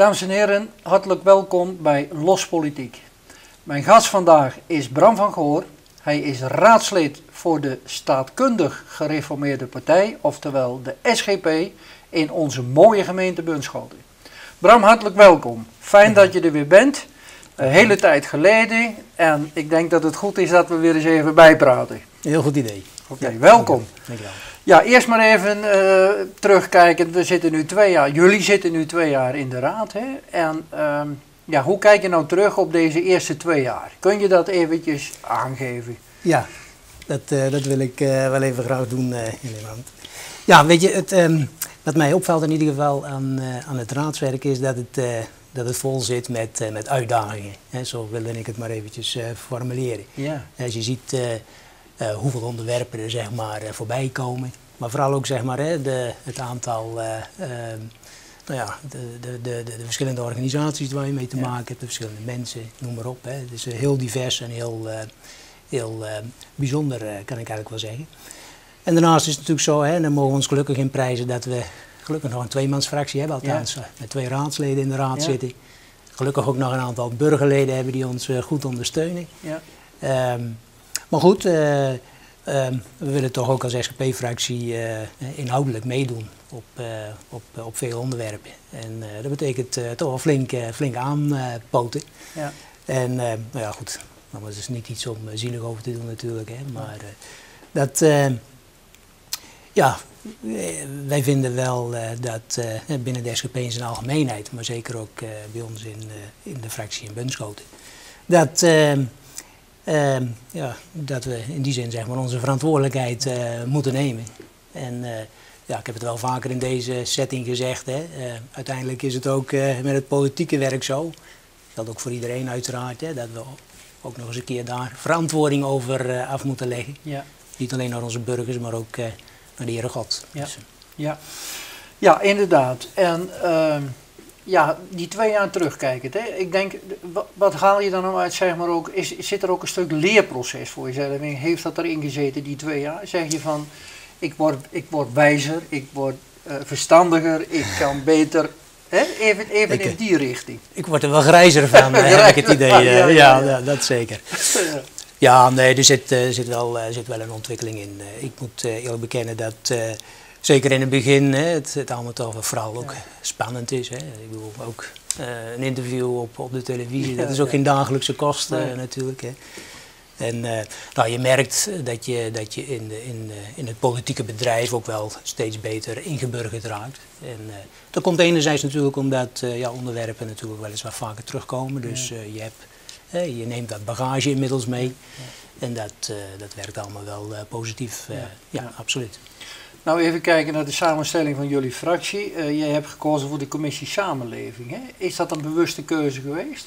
Dames en heren, hartelijk welkom bij Los Politiek. Mijn gast vandaag is Bram van Goor. Hij is raadslid voor de Staatkundig Gereformeerde Partij, oftewel de SGP, in onze mooie gemeente Bunschoten. Bram, hartelijk welkom. Fijn dat je er weer bent. Een hele tijd geleden en ik denk dat het goed is dat we weer eens even bijpraten. Heel goed idee. Oké, welkom. Dankjewel. Ja, eerst maar even terugkijken. We zitten nu 2 jaar, jullie zitten nu 2 jaar in de raad. Hè? En ja, hoe kijk je nou terug op deze eerste 2 jaar? Kun je dat eventjes aangeven? Ja, dat wil ik wel even graag doen inderdaad. Ja, weet je, wat mij opvalt in ieder geval aan het raadswerk is dat het vol zit met uitdagingen. Hè? Zo wilde ik het maar eventjes formuleren. Ja. Als je ziet hoeveel onderwerpen er zeg maar voorbij komen, maar vooral ook zeg maar het aantal, nou ja, de verschillende organisaties waar je mee te maken hebt, de verschillende mensen, noem maar op. Hè. Het is heel divers en heel bijzonder, kan ik eigenlijk wel zeggen. En daarnaast is het natuurlijk zo, hè, en daar mogen we ons gelukkig in prijzen dat we gelukkig nog een tweemansfractie hebben, althans met 2 raadsleden in de raad zitten. Gelukkig ook nog een aantal burgerleden hebben die ons goed ondersteunen. Ja. Maar goed, we willen toch ook als SGP-fractie inhoudelijk meedoen op veel onderwerpen. En dat betekent toch wel flink aanpoten. Ja. En nou ja, goed, dat is niet iets om zielig over te doen natuurlijk, hè, maar ja, wij vinden wel dat binnen de SGP in zijn algemeenheid, maar zeker ook bij ons in de fractie in Bunschoten, dat we in die zin zeg maar onze verantwoordelijkheid moeten nemen. En ja, ik heb het wel vaker in deze setting gezegd, hè. Uiteindelijk is het ook met het politieke werk zo, dat geldt ook voor iedereen uiteraard, hè, dat we ook nog eens een keer daar verantwoording over af moeten leggen. Ja. Niet alleen naar onze burgers, maar ook naar de Heere God. Ja, Dus, ja, inderdaad. En ja, die 2 jaar terugkijkend, hè. Ik denk, wat haal je dan nou uit, zeg maar ook, zit er ook een stuk leerproces voor jezelf in? Heeft dat erin gezeten, die 2 jaar? Zeg je van, ik word wijzer, ik word verstandiger, ik kan beter, hè? Even in die richting. Ik word er wel grijzer van, heb ik het idee. Ja, dat zeker. Ja, nee, er zit wel een ontwikkeling in. Ik moet eerlijk bekennen dat zeker in het begin het allemaal toch vooral ook spannend is. Hè. Ik bedoel, ook een interview op de televisie, dat is ook geen dagelijkse kost natuurlijk. Hè. En nou, je merkt dat je in het politieke bedrijf ook wel steeds beter ingeburgerd raakt. En dat komt enerzijds natuurlijk omdat onderwerpen natuurlijk wel eens wat vaker terugkomen. Dus je neemt dat bagage inmiddels mee. En dat werkt allemaal wel positief. Ja, absoluut. Nou, even kijken naar de samenstelling van jullie fractie. Jij hebt gekozen voor de commissie Samenleving. Hè? Is dat een bewuste keuze geweest?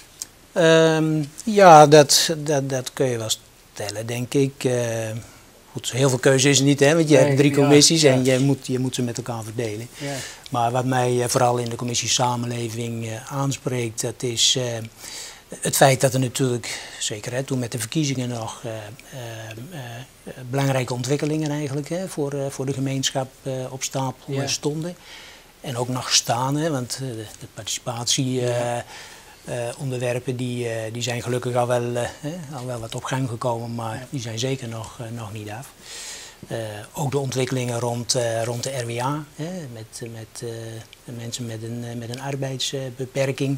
Ja, dat kun je wel stellen, denk ik. Goed, heel veel keuze is er niet, hè, want je hebt 3 commissies en je moet ze met elkaar verdelen. Ja. Maar wat mij vooral in de commissie Samenleving aanspreekt, dat is het feit dat er natuurlijk, zeker toen met de verkiezingen nog, belangrijke ontwikkelingen eigenlijk voor de gemeenschap op stapel stonden. En ook nog staan, hè, want de participatieonderwerpen die zijn gelukkig al wel wat op gang gekomen, maar die zijn zeker nog niet af. Ook de ontwikkelingen rond de RWA, met mensen met een arbeidsbeperking.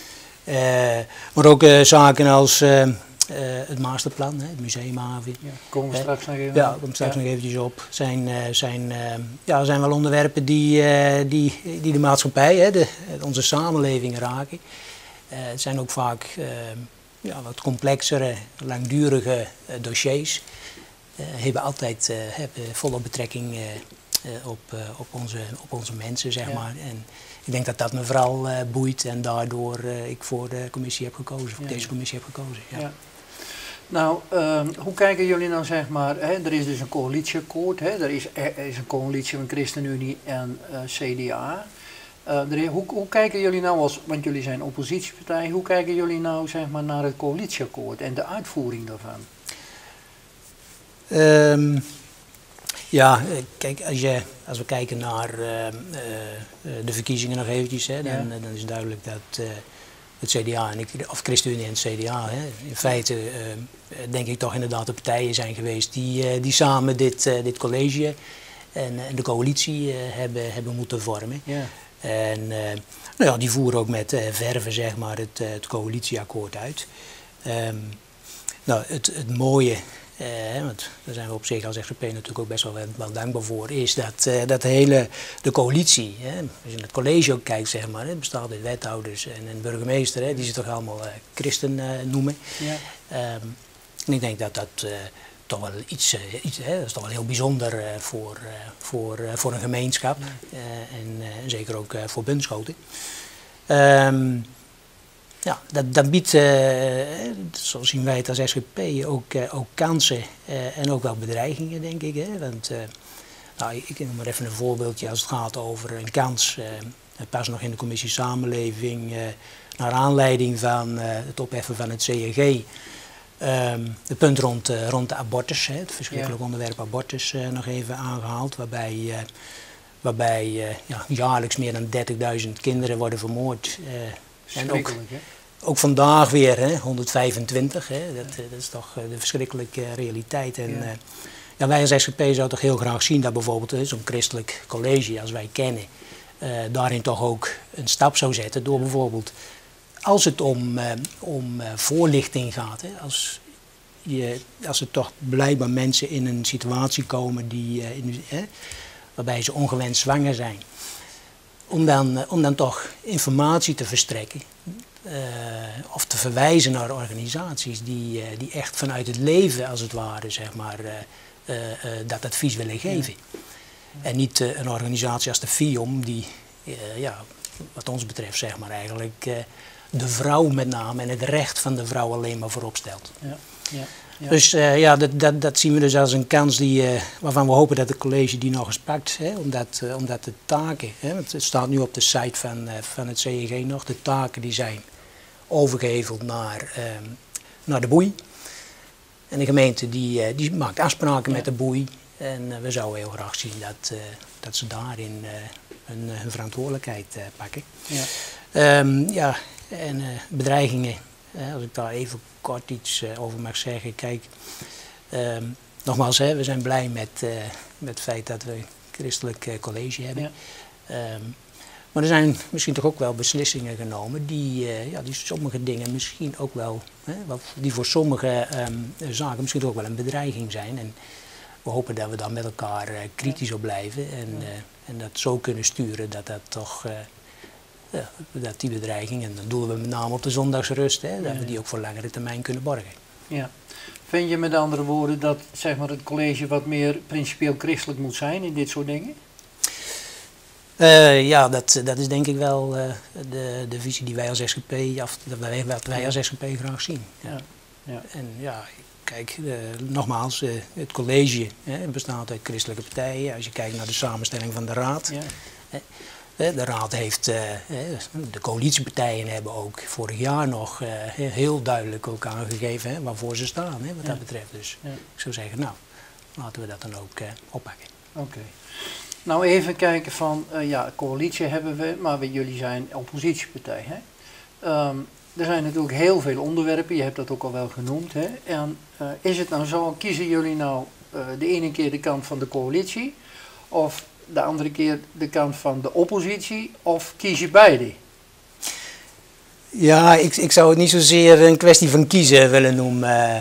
Maar ook zaken als het masterplan, het museumhaven. Ja, komen we straks nog even. Ja, daar kom straks nog eventjes op. Zijn wel onderwerpen die de maatschappij, onze samenleving raken. Het zijn ook vaak wat complexere, langdurige dossiers. Hebben altijd volle betrekking op onze mensen, zeg maar. En ik denk dat dat me vooral boeit en daardoor ik voor de commissie heb gekozen, voor deze commissie heb gekozen. Ja. Ja. Nou, hoe kijken jullie nou, zeg maar, hè, er is dus een coalitieakkoord, hè, er is een coalitie van ChristenUnie en CDA. Hoe kijken jullie nou want jullie zijn oppositiepartij, hoe kijken jullie nou, zeg maar, naar het coalitieakkoord en de uitvoering daarvan? Ja, kijk, als we kijken naar de verkiezingen nog eventjes, hè, dan is duidelijk dat het CDA of ChristenUnie en het CDA, hè, in feite denk ik toch inderdaad de partijen zijn geweest die samen dit college en de coalitie hebben moeten vormen. Ja. En nou ja, die voeren ook met verve zeg maar het coalitieakkoord uit. Nou, het mooie, want daar zijn we op zich als SGP natuurlijk ook best wel dankbaar voor, is dat de coalitie, als je naar het college ook kijkt, zeg maar, het bestaat uit wethouders en een burgemeester, die ze toch allemaal christen noemen. Ja. En ik denk dat toch wel iets dat is toch wel heel bijzonder voor een gemeenschap en zeker ook voor Bunschoten. Ja, dat biedt, zo zien wij het als SGP, ook kansen en ook wel bedreigingen, denk ik. Hè? Want, nou, ik noem maar even een voorbeeldje als het gaat over een kans. Pas nog in de commissie Samenleving, naar aanleiding van het opheffen van het CEG. Het punt rond de abortus, het verschrikkelijk onderwerp abortus nog even aangehaald, waarbij jaarlijks meer dan 30.000 kinderen worden vermoord. En ook vandaag weer 125, dat is toch de verschrikkelijke realiteit. En wij als SGP zouden toch heel graag zien dat bijvoorbeeld zo'n christelijk college als wij kennen, daarin toch ook een stap zou zetten door bijvoorbeeld, als het om voorlichting gaat, als er toch blijkbaar mensen in een situatie komen waarbij ze ongewenst zwanger zijn, om dan toch informatie te verstrekken of te verwijzen naar organisaties die echt vanuit het leven als het ware zeg maar, dat advies willen geven. Ja. En niet een organisatie als de FIOM die wat ons betreft zeg maar eigenlijk de vrouw met name en het recht van de vrouw alleen maar voorop stelt. Ja. Ja. Ja. Dus dat zien we dus als een kans waarvan we hopen dat het college die nog eens pakt. Omdat de taken, want het staat nu op de site van het CEG nog, de taken die zijn overgeheveld naar de boei. En de gemeente die maakt afspraken met de boei. En we zouden heel graag zien dat ze daarin hun verantwoordelijkheid pakken. Ja. En bedreigingen, als ik daar even kort iets over mag zeggen. Kijk, nogmaals, we zijn blij met het feit dat we een christelijk college hebben. Ja. Maar er zijn misschien toch ook wel beslissingen genomen die sommige dingen misschien ook wel, die voor sommige zaken misschien ook wel een bedreiging zijn. En we hopen dat we daar met elkaar kritisch op blijven en dat zo kunnen sturen dat toch... dat die bedreiging, en dan doelen we met name op de zondagsrust, dat we die ook voor langere termijn kunnen borgen. Ja. Vind je met andere woorden dat zeg maar, het college wat meer principieel christelijk moet zijn in dit soort dingen? Ja, dat is denk ik wel de visie die wij als SGP, wat wij als SGP graag zien. Ja. Ja. En ja, kijk, nogmaals, het college bestaat uit christelijke partijen. Als je kijkt naar de samenstelling van de raad. Ja. De raad heeft, de coalitiepartijen hebben ook vorig jaar nog heel duidelijk ook aangegeven waarvoor ze staan, wat dat betreft. Dus ik zou zeggen, nou, laten we dat dan ook oppakken. Oké. Nou even kijken van, coalitie hebben we, maar jullie zijn oppositiepartij. Hè? Er zijn natuurlijk heel veel onderwerpen, je hebt dat ook al wel genoemd. Hè? En is het nou zo, kiezen jullie nou de ene keer de kant van de coalitie of de andere keer de kant van de oppositie, of kies je beide? Ja, ik zou het niet zozeer een kwestie van kiezen willen noemen.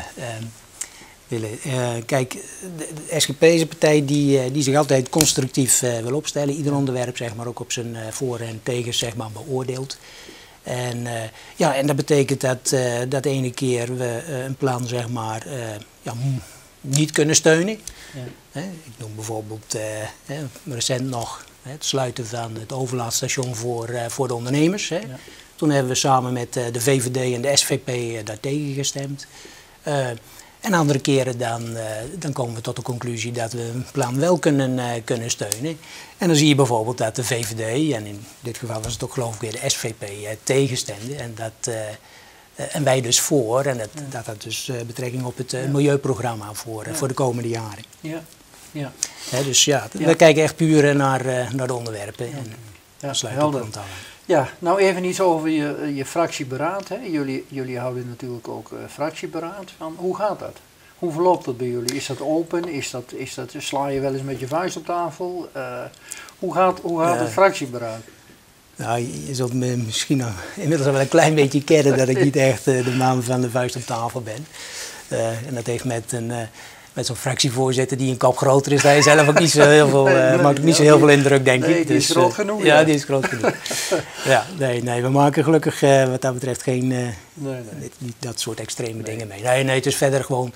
Kijk, de SGP is een partij die zich altijd constructief wil opstellen. Ieder onderwerp zeg maar, ook op zijn voor- en tegen zeg maar, beoordeelt. En dat betekent dat de ene keer we een plan zeg maar, niet kunnen steunen. Ja. Ik noem bijvoorbeeld recent nog het sluiten van het overlaadstation voor de ondernemers. Ja. Toen hebben we samen met de VVD en de SVP daar tegen gestemd. En andere keren dan komen we tot de conclusie dat we een plan wel kunnen steunen. En dan zie je bijvoorbeeld dat de VVD, en in dit geval was het ook geloof ik weer de SVP, tegenstemde. En wij dus voor, en dat had dus betrekking op het milieuprogramma voor de komende jaren. Ja. Ja. Dus ja, we kijken echt puur naar de onderwerpen. En sluiten helder. op aan. Ja, nou even iets over je fractieberaad. Hè. Jullie houden natuurlijk ook fractieberaad. Hoe gaat dat? Hoe verloopt dat bij jullie? Is dat open? Sla je wel eens met je vuist op tafel? Hoe gaat het fractieberaad? Nou, je zult me misschien inmiddels wel een klein beetje kennen dat ik niet echt de man van de vuist op tafel ben. En dat heeft met zo'n fractievoorzitter die een kop groter is, daar je zelf ook niet zo heel veel, maakt ook niet zo heel veel indruk, denk ik. Nee, die is groot genoeg. Ja, die is groot genoeg. Ja, nee, we maken gelukkig wat dat betreft geen, niet dat soort extreme dingen mee. Nee, het is verder gewoon,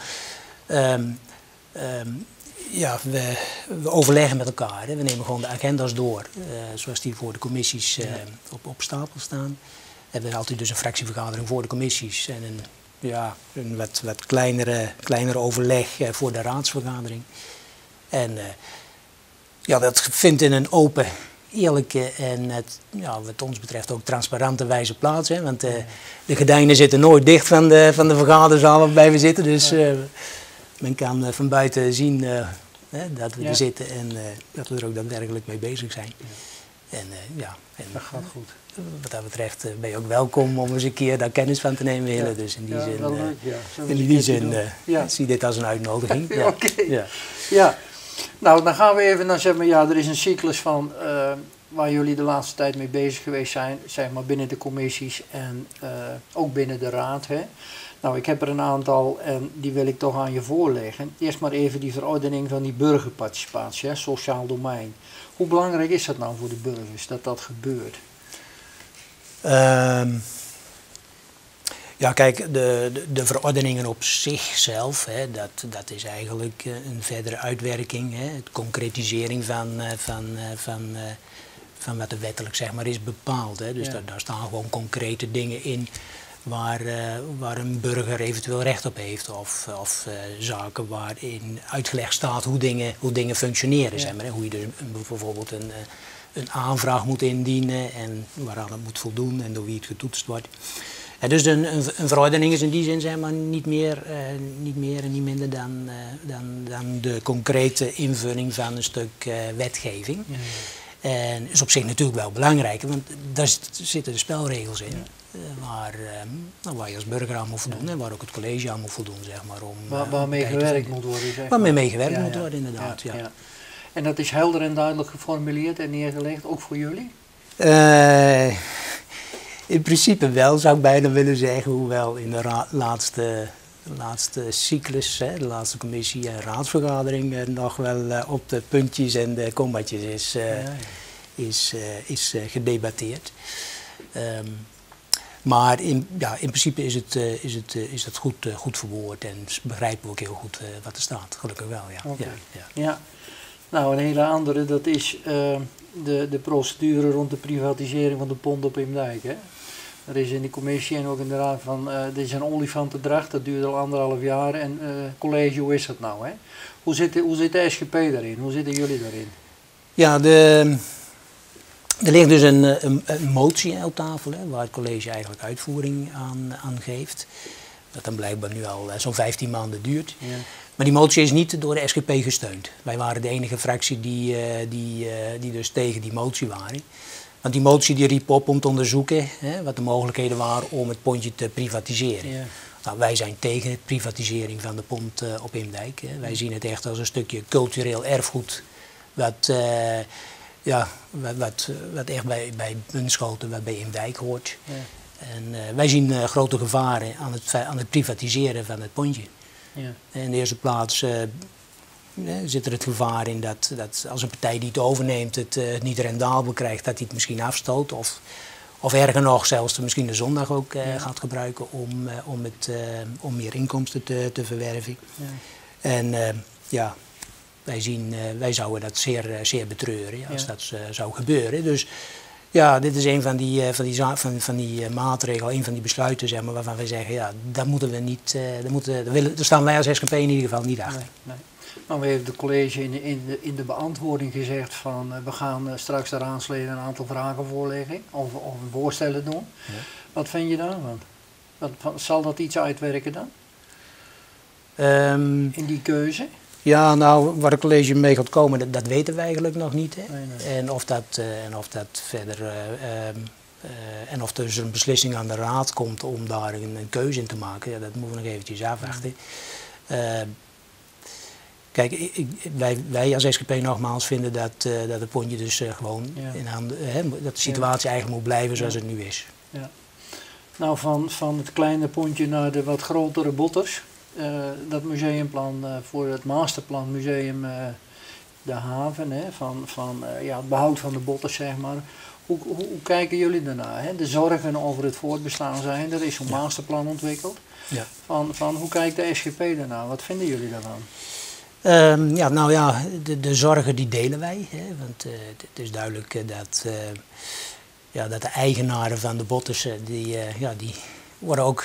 ja, we overleggen met elkaar. Hè. We nemen gewoon de agenda's door, zoals die voor de commissies op stapel staan. We hebben altijd dus een fractievergadering voor de commissies en een wat kleinere overleg voor de raadsvergadering. En dat vindt in een open, eerlijke en wat ons betreft ook transparante wijze plaats. Hè? Want de gordijnen zitten nooit dicht van de vergaderzaal waarbij we zitten. Dus men kan van buiten zien dat we er zitten en dat we er ook daadwerkelijk mee bezig zijn. En dat gaat goed. Wat dat betreft ben je ook welkom om eens een keer daar kennis van te nemen, Hille. Dus in die zin, zie dit als een uitnodiging. Ja. Nou, dan gaan we even naar er is een cyclus van waar jullie de laatste tijd mee bezig geweest zijn, zeg maar binnen de commissies en ook binnen de raad. Hè. Nou, ik heb er een aantal en die wil ik toch aan je voorleggen. Eerst maar even die verordening van die burgerparticipatie, sociaal domein. Hoe belangrijk is dat nou voor de burgers dat dat gebeurt? Ja, kijk, de verordeningen op zichzelf, dat is eigenlijk een verdere uitwerking, het concretisering van wat er wettelijk zeg maar is bepaald. Dus daar staan gewoon concrete dingen in waar een burger eventueel recht op heeft of zaken waarin uitgelegd staat hoe dingen functioneren. Zeg maar, hoe je dus bijvoorbeeld een aanvraag moet indienen en waaraan het moet voldoen en door wie het getoetst wordt. Dus een verordening is in die zin zeg maar, niet meer en niet minder dan de concrete invulling van een stuk wetgeving. Ja. En is op zich natuurlijk wel belangrijk, want daar zitten de spelregels in. Waar je als burger aan moet voldoen en waar ook het college aan moet voldoen. Zeg maar, waarmee gewerkt moet worden. Zeg maar. Waarmee meegewerkt moet worden, inderdaad. Ja. En dat is helder en duidelijk geformuleerd en neergelegd, ook voor jullie? In principe wel, zou ik bijna willen zeggen, hoewel in de laatste cyclus, de laatste commissie- en raadsvergadering, nog wel op de puntjes en de kommatjes is gedebatteerd. Maar in principe is het goed verwoord en begrijpen we ook heel goed wat er staat. Gelukkig wel, ja. Okay. Ja. Nou, een hele andere, dat is de procedure rond de privatisering van de pont op Eemdijk. Hè? Er is in de commissie en ook in de raad van, dit is een olifantendracht, dat duurt al 1,5 jaar. En college, hoe is dat nou? Hè? Hoe zit de SGP daarin? Hoe zitten jullie daarin? Ja, er ligt dus een motie op tafel, waar het college eigenlijk uitvoering aan geeft. Dat dan blijkbaar nu al zo'n 15 maanden duurt. Ja. Maar die motie is niet door de SGP gesteund. Wij waren de enige fractie die dus tegen die motie waren. Want die motie die riep op om te onderzoeken wat de mogelijkheden waren om het pontje te privatiseren. Ja. Nou, wij zijn tegen de privatisering van de pont op Eemdijk. Wij zien het echt als een stukje cultureel erfgoed wat echt bij Bunschoten, wat bij Eemdijk hoort. Ja. En wij zien grote gevaren aan het privatiseren van het pontje. Ja. In de eerste plaats zit er het gevaar in dat als een partij die het overneemt het niet rendabel krijgt, dat hij het misschien afstoot. Of erger nog, zelfs misschien de zondag ook gaat gebruiken om meer inkomsten te verwerven. Ja. En wij zouden dat zeer betreuren als dat zou gebeuren. Dus ja, dit is een van die maatregelen, een van die besluiten zeg maar, waarvan wij zeggen, daar moeten we niet, daar staan wij als SGP in ieder geval niet achter. Nee. Nou, we hebben de college in de beantwoording gezegd van we gaan straks de raadsleden een aantal vragen voorleggen of voorstellen doen. Ja. Wat vind je daarvan? Zal dat iets uitwerken dan? In die keuze? Ja, nou, waar het college mee gaat komen, dat weten we eigenlijk nog niet. Hè? Nee. En of dat verder... en of er dus een beslissing aan de raad komt om daar een keuze in te maken, ja, dat moeten we nog eventjes afwachten. Kijk, wij als SGP nogmaals vinden dat het pontje dus gewoon in handen, dat de situatie eigenlijk moet blijven zoals het nu is. Ja. Nou, van het kleine pontje naar de wat grotere botters, dat museumplan voor het masterplan museum de haven, van het behoud van de botters, zeg maar. Hoe kijken jullie daarna? Hè? De zorgen over het voortbestaan zijn, er is zo'n masterplan ontwikkeld. Ja. Van hoe kijkt de SGP daarna? Wat vinden jullie daarvan? De zorgen die delen wij. Hè? Want het is duidelijk dat de eigenaren van de botters, die worden ook,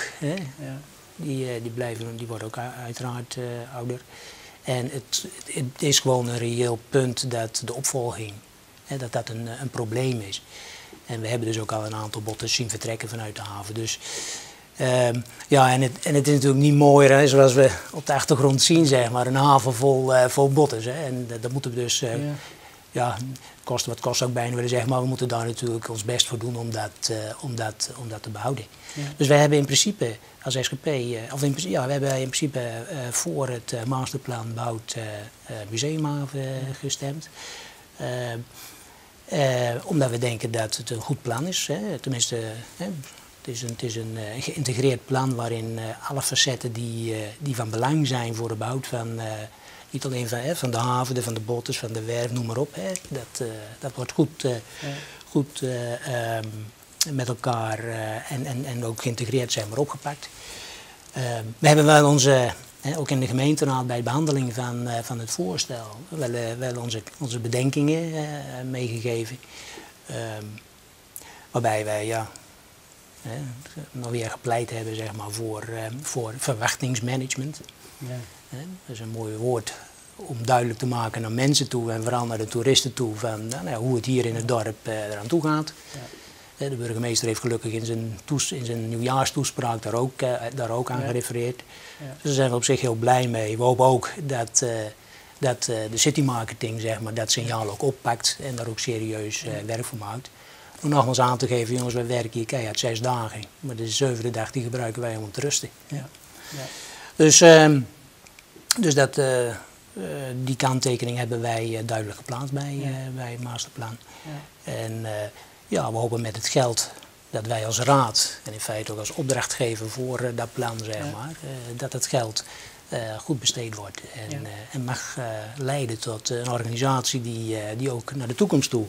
die worden ook uiteraard ouder. En het is gewoon een reëel punt dat de opvolging, dat een probleem is. En we hebben dus ook al een aantal botters zien vertrekken vanuit de haven. Dus, en het is natuurlijk niet mooier, zoals we op de achtergrond zien, zeg maar, een haven vol botters. Hè. En dat moeten we dus, kosten wat kost ook bijna willen zeggen, maar we moeten daar natuurlijk ons best voor doen om dat te behouden. Ja. Dus wij hebben in principe als SGP, we hebben in principe voor het masterplan bouwt museumhaven gestemd. Omdat we denken dat het een goed plan is. Hè. Tenminste, het is een geïntegreerd plan waarin alle facetten die van belang zijn voor de behoud van, niet alleen van de haven, van de botters, van de werf, noem maar op. Hè. Dat wordt goed met elkaar en ook geïntegreerd zijn maar opgepakt. We hebben wel ook in de gemeenteraad bij de behandeling van het voorstel wel onze bedenkingen meegegeven. Waarbij wij nog weer gepleit hebben, zeg maar, voor verwachtingsmanagement. Ja. Dat is een mooi woord om duidelijk te maken naar mensen toe en vooral naar de toeristen toe van hoe het hier in het dorp eraan toe gaat. Ja. De burgemeester heeft gelukkig in zijn nieuwjaarstoespraak daar ook aan gerefereerd. Ja. Dus daar zijn we op zich heel blij mee. We hopen ook dat de citymarketing, zeg maar, dat signaal ook oppakt en daar ook serieus werk van maakt. Om nogmaals aan te geven, jongens, wij werken hier keihard 6 dagen. Maar de 7e dag die gebruiken wij om te rusten. Ja. Ja. Dus die kanttekening hebben wij duidelijk geplaatst bij het masterplan. Ja. En we hopen met het geld dat wij als raad en in feite ook als opdrachtgever voor dat plan, zeg maar, dat het geld goed besteed wordt en mag leiden tot een organisatie die ook naar de toekomst toe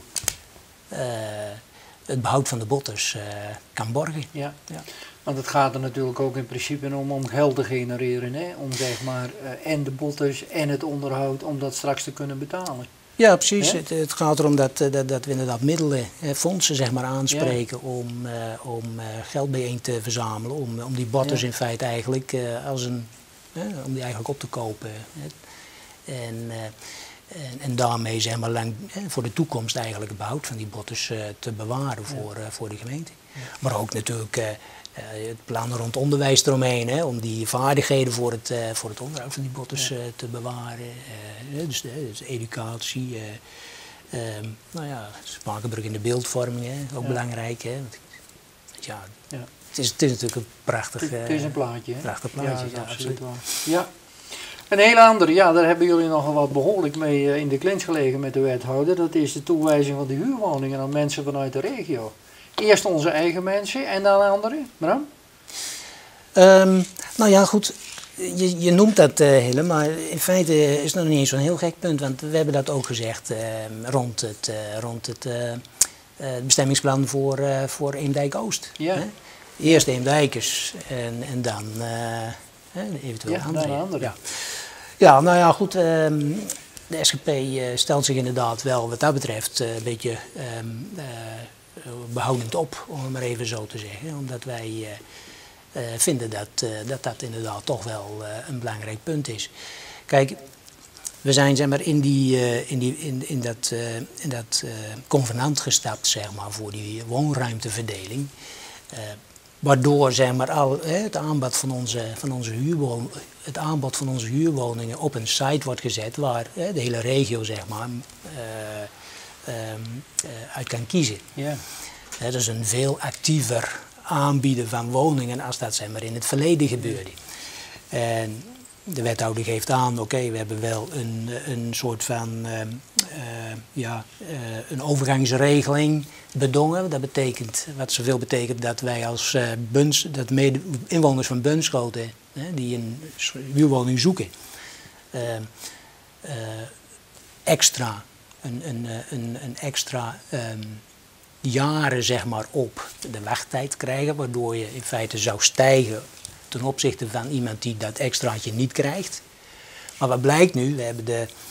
het behoud van de botters kan borgen. Ja. Ja. Want het gaat er natuurlijk ook in principe om geld te genereren, hè? Om zeg maar en de botters en het onderhoud, om dat straks te kunnen betalen. Ja, precies. Het gaat erom dat we inderdaad middelen, fondsen, zeg maar, aanspreken om geld bijeen te verzamelen, om die botters in feite eigenlijk om die eigenlijk op te kopen. En daarmee, zeg maar, voor de toekomst eigenlijk het behoud van die botters te bewaren voor de gemeente. Ja. Maar ook natuurlijk het plan rond onderwijs eromheen, om die vaardigheden voor het onderhoud van die botters te bewaren. Dus educatie, Spakenburg in de beeldvorming, ook belangrijk. Hè. Het is natuurlijk een prachtig het is een plaatje. Hè? Prachtig plaatje, ja, absoluut waar. Ja. Een hele andere, daar hebben jullie nogal wat behoorlijk mee in de clinch gelegen met de wethouder. Dat is de toewijzing van de huurwoningen aan mensen vanuit de regio. Eerst onze eigen mensen en dan anderen. Bram? Goed, je noemt dat maar in feite is het nog niet eens zo'n heel gek punt, want we hebben dat ook gezegd rond het bestemmingsplan voor Eemdijk Oost. Ja. Hè? Eerst Eemdijkers en dan eventueel anderen. Ja, goed. De SGP stelt zich inderdaad wel wat dat betreft een beetje behoudend op, om het maar even zo te zeggen. Omdat wij vinden dat inderdaad toch wel een belangrijk punt is. Kijk, we zijn, zeg maar, in dat convenant gestapt, zeg maar, voor die woonruimteverdeling. Waardoor zeg maar, het aanbod van onze huurwoningen op een site wordt gezet waar de hele regio zeg maar, uit kan kiezen. Ja. Dat is een veel actiever aanbieden van woningen als dat zeg maar, in het verleden gebeurde. En de wethouder geeft aan, oké, we hebben wel een soort van een overgangsregeling bedongen. Dat betekent, wat zoveel betekent dat wij als inwoners van Bunschoten die een huurwoning zoeken, een extra jaren zeg maar, op de wachttijd krijgen, waardoor je in feite zou stijgen ten opzichte van iemand die dat extraatje niet krijgt. Maar wat blijkt nu, we hebben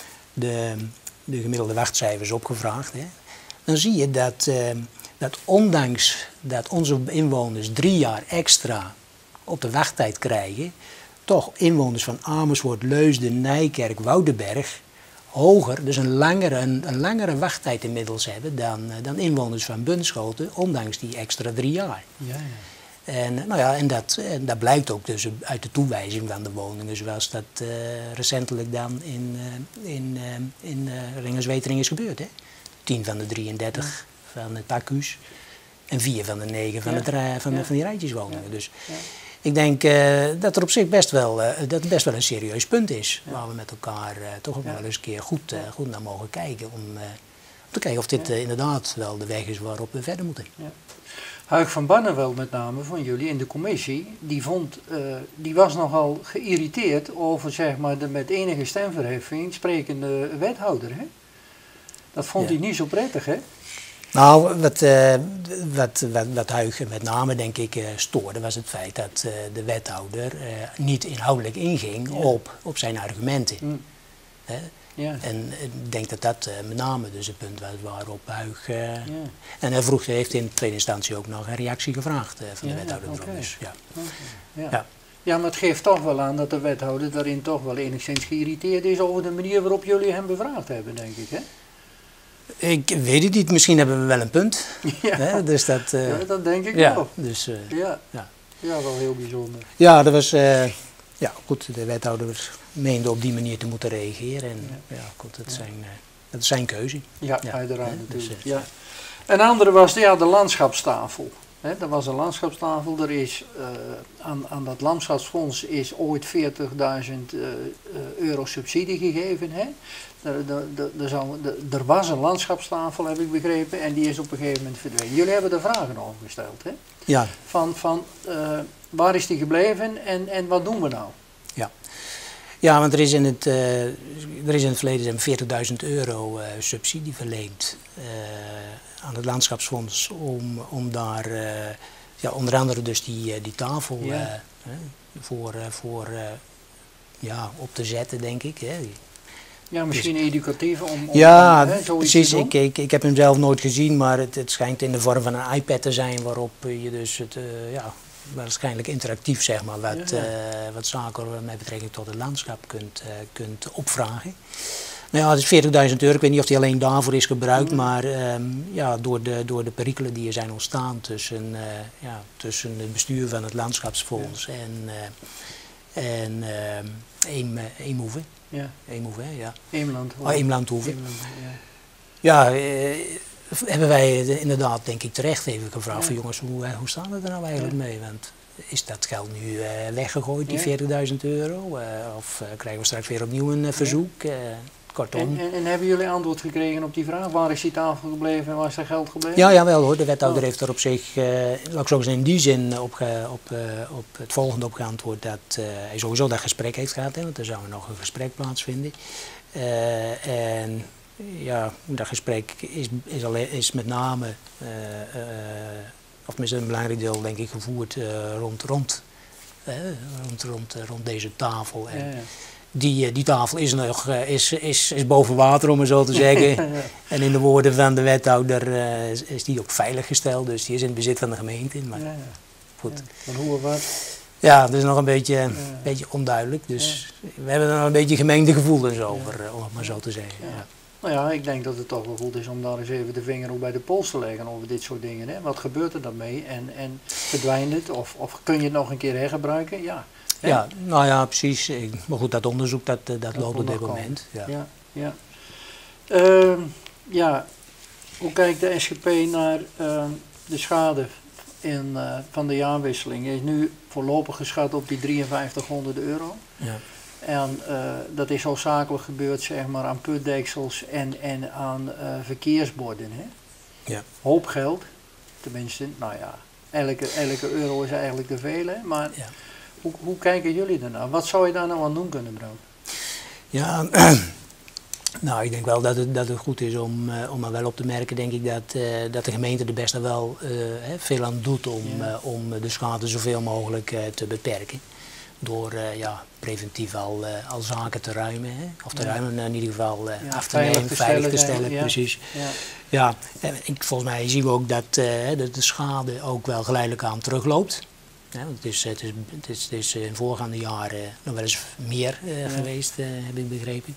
de gemiddelde wachtcijfers opgevraagd, dan zie je dat ondanks dat onze inwoners 3 jaar extra op de wachttijd krijgen, toch inwoners van Amersfoort, Leusden, Nijkerk, Woudenberg hoger, dus een langere wachttijd inmiddels hebben dan inwoners van Bunschoten, ondanks die extra 3 jaar. Ja, ja. En dat blijkt ook dus uit de toewijzing van de woningen, zoals dat recentelijk dan in Ringerswetering is gebeurd. 10 van de 33 van het accu's en 4 van de 9 van die rijtjeswoningen. Dus ik denk dat er op zich best wel een serieus punt is, waar we met elkaar toch ook wel eens een keer goed naar mogen kijken, om te kijken of dit inderdaad wel de weg is waarop we verder moeten. Ja. Huig van Barneveld met name van jullie in de commissie, die was nogal geïrriteerd over zeg maar, de met enige stemverheffing sprekende wethouder. Hè? Dat vond hij niet zo prettig, hè? Nou, wat Huig met name denk ik stoorde, was het feit dat de wethouder niet inhoudelijk inging op zijn argumenten. Ja. En ik denk dat dat met name dus het punt was waarop Huig... En hij heeft in tweede instantie ook nog een reactie gevraagd van de wethouder. Okay. Dus, Ja, maar het geeft toch wel aan dat de wethouder daarin toch wel enigszins geïrriteerd is over de manier waarop jullie hem bevraagd hebben, denk ik, hè? Ik weet het niet, misschien hebben we wel een punt. Dus dat denk ik wel. Dus, wel heel bijzonder. Ja, dat was... goed, de wethouder meende op die manier te moeten reageren. En goed, dat is zijn keuze. Ja, uiteraard natuurlijk. Dus, een andere was de landschapstafel. Er was een landschapstafel, er is aan dat landschapsfonds is ooit 40.000 euro subsidie gegeven. Hè? Er was een landschapstafel, heb ik begrepen, en die is op een gegeven moment verdwenen. Jullie hebben er vragen over gesteld, hè? Ja. Van waar is die gebleven en wat doen we nou? Ja, want er is in het verleden 40.000 euro subsidie verleend aan het landschapsfonds om daar onder andere dus die tafel op te zetten, denk ik. Hè. Ja, misschien educatief om precies. Ik heb hem zelf nooit gezien, maar het schijnt in de vorm van een iPad te zijn waarop je dus het waarschijnlijk interactief zeg maar wat zaken met betrekking tot het landschap kunt opvragen. Nou ja, het is 40.000 euro. Ik weet niet of die alleen daarvoor is gebruikt, maar door de perikelen die er zijn ontstaan tussen het bestuur van het landschapsfonds en Eemhoeve. Ja. Eemhoeve, ja. Eemlandhoeve. Hebben wij inderdaad denk ik terecht even gevraagd van jongens, hoe staan we er nou eigenlijk mee? Want is dat geld nu weggegooid, die 40.000 euro? Of krijgen we straks weer opnieuw een verzoek? Kortom. En hebben jullie antwoord gekregen op die vraag? Waar is die tafel gebleven en waar is dat geld gebleven? Ja, wel hoor. De wethouder heeft er op zich, laat ik zo zeggen, in die zin op het volgende op geantwoord dat hij sowieso dat gesprek heeft gehad, want er zou nog een gesprek plaatsvinden. En ja, dat gesprek is met name, of tenminste een belangrijk deel denk ik, gevoerd rond deze tafel. En die tafel is nog is boven water, om het zo te zeggen. En in de woorden van de wethouder is die ook veilig gesteld, dus die is in het bezit van de gemeente. Maar goed. Maar hoe of wat? Ja, dat is nog een beetje onduidelijk. Dus we hebben er nog een beetje gemengde gevoelens over, om het maar zo te zeggen. Nou ja, ik denk dat het toch wel goed is om daar eens even de vinger op bij de pols te leggen over dit soort dingen. Hè? Wat gebeurt er dan mee en verdwijnt het of kun je het nog een keer hergebruiken? Ja, hè? Ja, nou ja, precies. Maar goed, dat onderzoek dat loopt op dit moment. Ja. Ja, ja. Ja, hoe kijkt de SGP naar de schade van de jaarwisseling? Is nu voorlopig geschat op die 5300 euro. Ja. En dat is hoofdzakelijk gebeurd zeg maar, aan putdeksels en aan verkeersborden. Hè? Ja. Hoop geld, tenminste, nou ja, elke euro is eigenlijk te veel. Hè? Maar Ja. Hoe kijken jullie daarnaar? Wat zou je daar nou aan doen kunnen, Bram? Ja, nou, ik denk wel dat het goed is om er wel op te merken, denk ik, dat de gemeente er best wel veel aan doet om de schade zoveel mogelijk te beperken. Door preventief al zaken te ruimen, hè? Of te ruimen, in ieder geval af te nemen, veilig te stellen, ja. precies. Ja. Ja, volgens mij zien we ook dat de schade ook wel geleidelijk aan terugloopt. Ja, want het is in voorgaande jaren nog wel eens meer geweest, heb ik begrepen.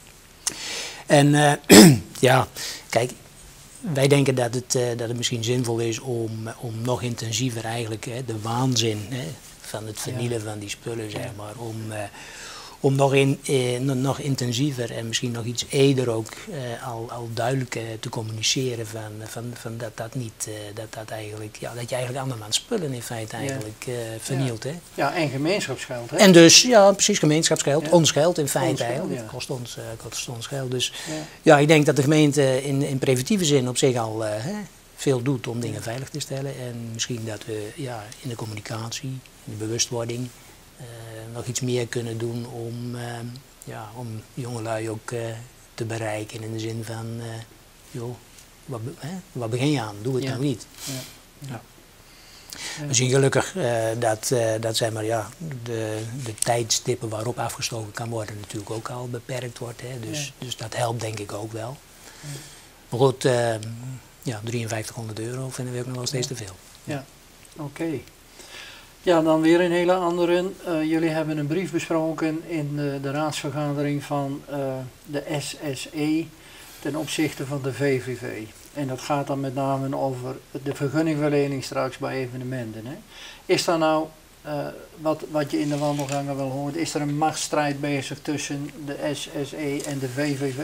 En ja, kijk, wij denken dat het misschien zinvol is om nog intensiever eigenlijk de waanzin van het vernielen van die spullen, zeg maar, om nog intensiever en misschien nog iets eerder ook al duidelijk te communiceren van dat eigenlijk, ja, dat je eigenlijk andermans spullen in feite eigenlijk vernielt. Hè? Ja, en gemeenschapsgeld. Hè? En dus, ja, precies, gemeenschapsgeld, ons geld in feite Ons geld, eigenlijk, ja. kost ons geld. Dus ja, ik denk dat de gemeente in preventieve zin op zich al veel doet om dingen veilig te stellen. En misschien dat we in de communicatie, in de bewustwording, nog iets meer kunnen doen om jongelui ook te bereiken in de zin van, joh, wat begin je aan? Doe het nou niet. Ja. Ja. We zien gelukkig dat zeg maar, de tijdstippen waarop afgestoken kan worden natuurlijk ook al beperkt wordt. Hè. Dus dat helpt denk ik ook wel. Ja. Maar goed, 5300 euro vinden we ook nog wel steeds te veel. Ja, oké. Ja, dan weer een hele andere. Jullie hebben een brief besproken in de raadsvergadering van de SSE ten opzichte van de VVV. En dat gaat dan met name over de vergunningverlening straks bij evenementen. Hè. Is daar nou, wat je in de wandelgangen wel hoort, is er een machtsstrijd bezig tussen de SSE en de VVV?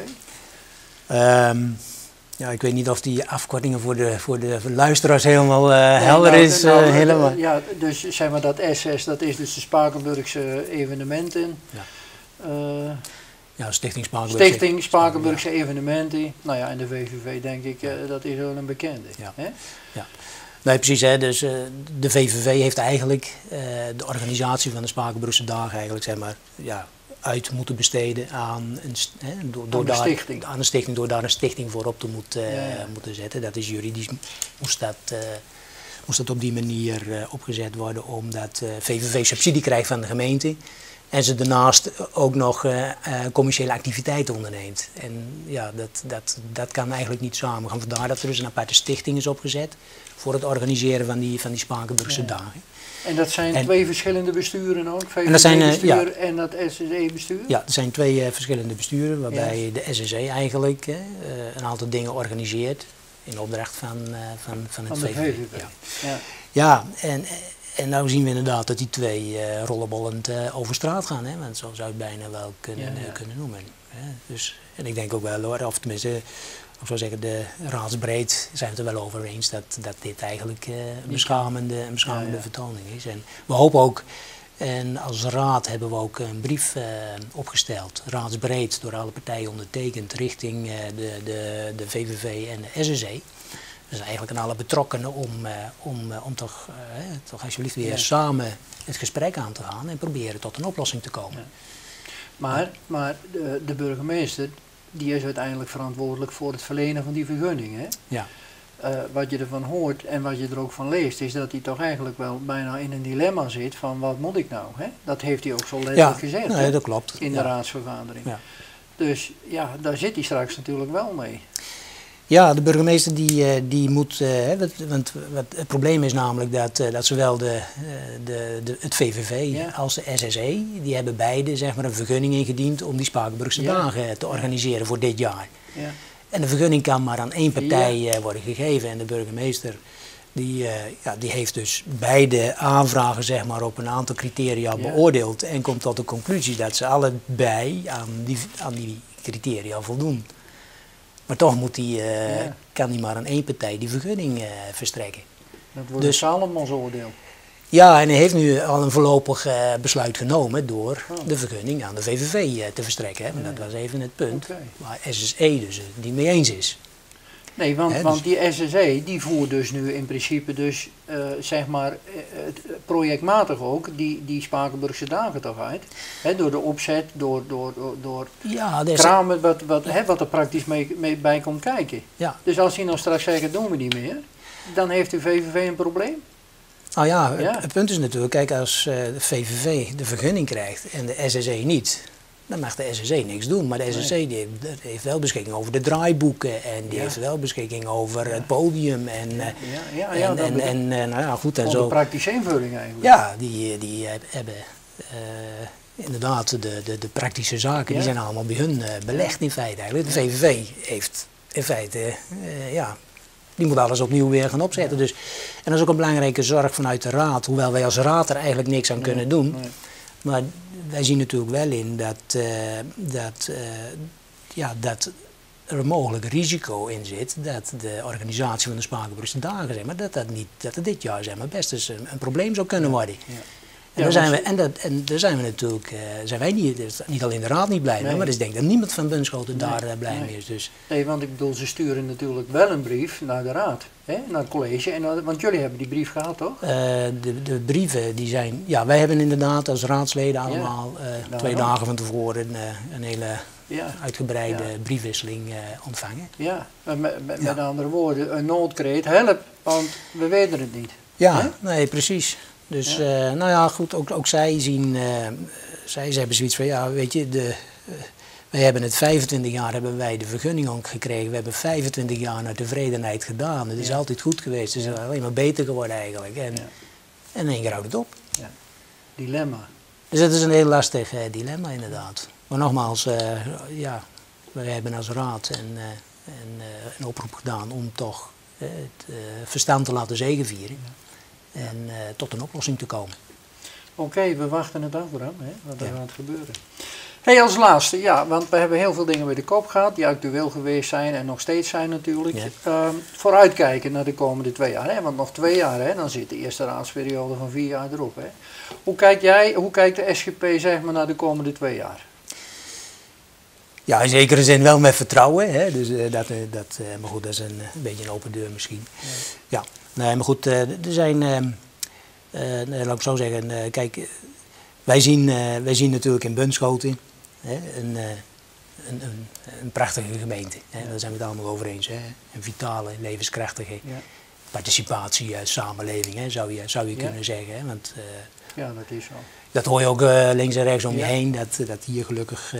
Ja, ik weet niet of die afkortingen voor de luisteraars helemaal helder is. Helemaal. Ja, dus zeg maar dat SS, dat is dus de Spakenburgse evenementen. Ja. Ja, Stichting Spakenburgse evenementen. Nou ja, en de VVV denk ik, dat is wel een bekende. Ja. Hè? Ja. Nee, precies. Hè. Dus de VVV heeft eigenlijk de organisatie van de Spakenburgse dagen eigenlijk, zeg maar, uit moeten besteden aan een stichting, door daar een stichting voor op te moeten zetten. Dat is juridisch, moest dat op die manier opgezet worden, omdat VVV subsidie krijgt van de gemeente en ze daarnaast ook nog commerciële activiteiten onderneemt. En ja, dat kan eigenlijk niet samen gaan. Vandaar dat er dus een aparte stichting is opgezet voor het organiseren van die Spakenburgse dagen. En dat zijn twee verschillende besturen ook, VVV-bestuur en dat SSE-bestuur? Ja, er zijn twee verschillende besturen, waarbij de SSE eigenlijk een aantal dingen organiseert in opdracht van het VVV. Ja, en nou zien we inderdaad dat die twee rollenbollend over straat gaan, hè, want zo zou je het bijna wel kunnen noemen. Hè. Dus, en ik denk ook wel hoor, of tenminste, ik zou zeggen, de raadsbreed zijn we het er wel over eens dat dit eigenlijk een beschamende vertoning is. En we hopen ook, en als raad hebben we ook een brief opgesteld, raadsbreed door alle partijen ondertekend, richting de VVV en de SSE. Dus eigenlijk aan alle betrokkenen om toch alsjeblieft weer samen het gesprek aan te gaan en proberen tot een oplossing te komen. Ja. Maar de burgemeester, die is uiteindelijk verantwoordelijk voor het verlenen van die vergunning. Hè? Ja. Wat je ervan hoort en wat je er ook van leest, is dat hij toch eigenlijk wel bijna in een dilemma zit van wat moet ik nou? Hè? Dat heeft hij ook zo letterlijk gezegd. Nee, dat klopt. In de raadsvergadering. Ja. Dus ja, daar zit hij straks natuurlijk wel mee. Ja, de burgemeester die moet, want het probleem is namelijk dat zowel het VVV als de SSE, die hebben beide zeg maar een vergunning ingediend om die Spakenburgse dagen te organiseren voor dit jaar. Ja. En de vergunning kan maar aan één partij worden gegeven. En de burgemeester die heeft dus beide aanvragen zeg maar, op een aantal criteria beoordeeld. En komt tot de conclusie dat ze allebei aan die criteria voldoen. Maar toch kan hij maar aan één partij die vergunning verstrekken. Dat wordt dus, een Salomons oordeel. Ja, en hij heeft nu al een voorlopig besluit genomen door de vergunning aan de VVV te verstrekken. Hè? Dat was even het punt waar SSE dus het niet mee eens is. Nee, want die SSE die voert dus nu in principe dus, zeg maar, projectmatig ook die Spakenburgse dagen toch uit. Hè, door de opzet, door kramen wat er praktisch mee bij komt kijken. Ja. Dus als hij nou straks zegt, dat doen we niet meer, dan heeft de VVV een probleem? Nou ja, het punt is natuurlijk, kijk, als de VVV de vergunning krijgt en de SSE niet, dan mag de SSE niks doen. Maar de SSE die heeft wel beschikking over de draaiboeken en die heeft wel beschikking over het podium en nou ja, goed en zo. De praktische invulling eigenlijk. Ja, die hebben inderdaad de praktische zaken, die zijn allemaal bij hun belegd in feite eigenlijk. De VVV heeft in feite, die moet alles opnieuw weer gaan opzetten. Dus, en dat is ook een belangrijke zorg vanuit de raad, hoewel wij als raad er eigenlijk niks aan kunnen doen. Nee. Maar wij zien natuurlijk wel in dat er een mogelijk risico in zit dat de organisatie van de Spakenburgse dagen, zeg maar, dat het dit jaar zeg maar, best eens een probleem zou kunnen worden. Ja. En daar zijn we natuurlijk, zijn wij niet alleen de raad niet blij mee, maar ik denk dat niemand van Bunschoten daar blij mee is. Dus. Nee, want ik bedoel, ze sturen natuurlijk wel een brief naar de raad, hè, naar het college, want jullie hebben die brief gehad, toch? De brieven, die zijn, wij hebben inderdaad als raadsleden allemaal 2 dagen van tevoren een hele uitgebreide briefwisseling ontvangen. Ja, met andere woorden, een noodkreet, help, want we weten het niet. Ja, nee, precies. Dus nou ja, goed, ook zij zien, zij hebben zoiets van, weet je, wij hebben het 25 jaar hebben wij de vergunning ook gekregen. We hebben 25 jaar naar tevredenheid gedaan. Het is altijd goed geweest, het is alleen maar beter geworden eigenlijk. En in één keer houdt het op. Ja. Dilemma. Dus het is een heel lastig dilemma inderdaad. Maar nogmaals, wij hebben als raad een oproep gedaan om toch het verstand te laten zegevieren. En tot een oplossing te komen. Oké, we wachten het af, Bram, wat er gaat gebeuren. Hey, als laatste, want we hebben heel veel dingen bij de kop gehad, die actueel geweest zijn en nog steeds zijn natuurlijk. Ja. Vooruitkijken naar de komende 2 jaar, hè? Want nog 2 jaar, dan zit de eerste raadsperiode van 4 jaar erop. Hè? Hoe kijkt de SGP zeg maar, naar de komende 2 jaar? Ja, in zekere zin wel met vertrouwen, hè? Dus, maar goed, dat is een beetje een open deur misschien. Ja. Nee, maar goed, er zijn, laat ik zo zeggen, kijk, wij zien natuurlijk in Bunschoten een prachtige gemeente. Hè, daar zijn we het allemaal over eens. Hè, een vitale, levenskrachtige participatie, samenleving, hè, zou je kunnen zeggen. Hè, want, ja, dat is zo. Dat hoor je ook links en rechts om je heen, dat hier gelukkig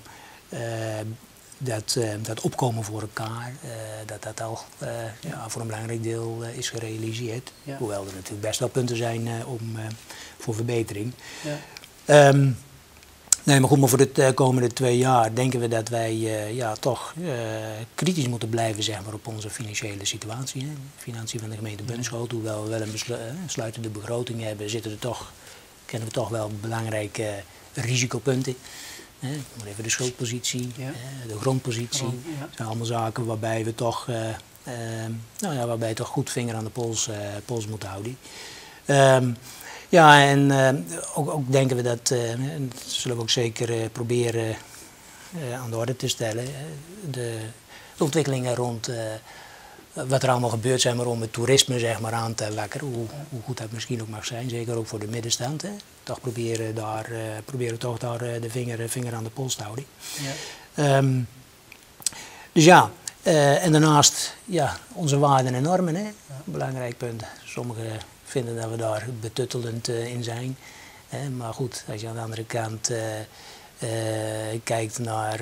dat opkomen voor elkaar, dat al voor een belangrijk deel is gerealiseerd. Ja. Hoewel er natuurlijk best wel punten zijn voor verbetering. Ja. Nee, maar goed, maar voor de komende 2 jaar denken we dat wij toch kritisch moeten blijven zeg maar, op onze financiële situatie. Hè. Financiën van de gemeente Bunschoten, hoewel we wel een sluitende begroting hebben, kennen we toch wel belangrijke risicopunten. Maar even de schuldpositie, de grondpositie, dat zijn allemaal zaken waarbij we toch, waarbij je toch goed vinger aan de pols moet houden. Ook denken we dat zullen we ook zeker proberen aan de orde te stellen. De ontwikkelingen rond wat er allemaal gebeurt, zeg maar, om het toerisme zeg maar, aan te wakkeren, hoe goed dat misschien ook mag zijn, zeker ook voor de middenstand. Hè. Toch proberen toch daar de vinger aan de pols te houden. Ja. Dus ja, en daarnaast onze waarden en normen, hè. Belangrijk punt. Sommigen vinden dat we daar betuttelend in zijn. Maar goed, als je aan de andere kant kijkt naar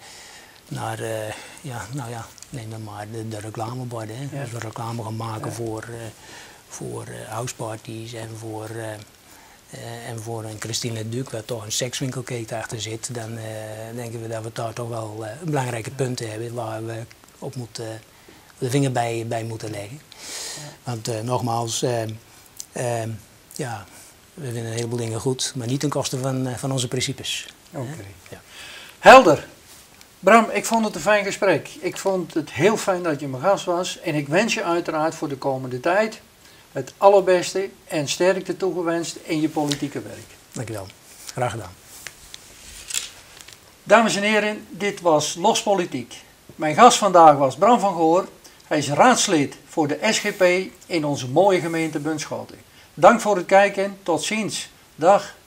neem dan maar de reclameborden. Hè. Als we reclame gaan maken voor houseparties en voor En voor een Christine Leduc, waar toch een sekswinkelketen achter zit, dan denken we dat we daar toch wel belangrijke punten hebben waar we op de vinger bij moeten leggen. Want nogmaals, ja, we vinden een heleboel dingen goed, maar niet ten koste van onze principes. Oké. Ja. Helder. Bram, ik vond het een fijn gesprek. Ik vond het heel fijn dat je mijn gast was. En ik wens je uiteraard voor de komende tijd het allerbeste en sterkte toegewenst in je politieke werk. Dankjewel. Graag gedaan. Dames en heren, dit was Los Politiek. Mijn gast vandaag was Bram van Goor. Hij is raadslid voor de SGP in onze mooie gemeente Bunschoten. Dank voor het kijken. Tot ziens. Dag.